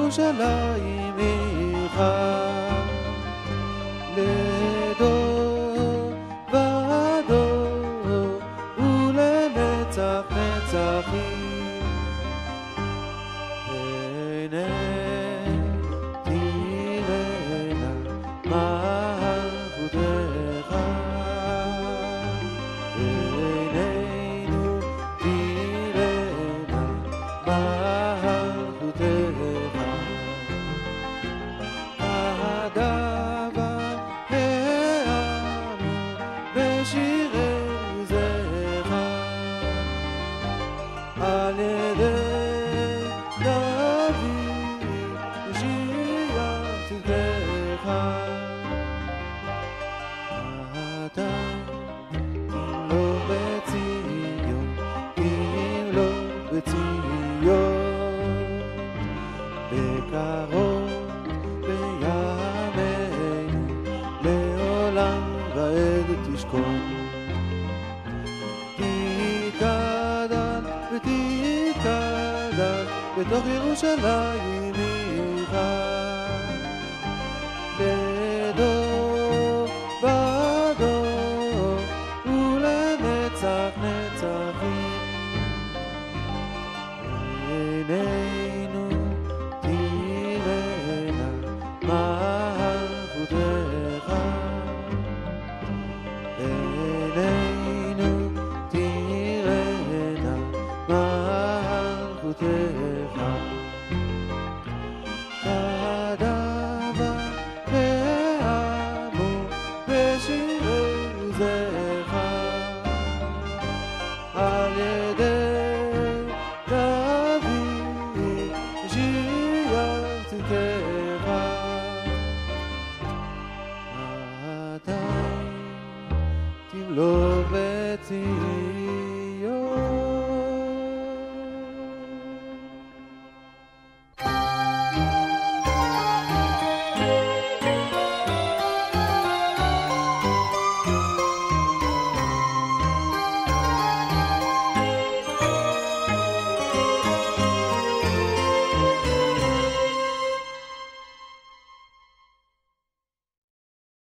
ירושלים עירך לדור ודור ולנצח נצחים. הנה תראנה מלכותך, עינינו תראנה מלכותך. הדבר העמו בשירי זכר, על ידי דוד הושיע צדקך. אתה תמלוך בציון, תמלוך בציון, בקרוב בימינו לעולם ועד תשכון. תתקדש ותתקדש בתוך ירושלים עירך לדור ודור ולנצח נצחים. עינינו תראנה מלכותך, עינינו תראנה מלכותך. כדבר העמו בשירי זכר, על ידי דוד הושיע צדקך. עדיין תמלוך בציון,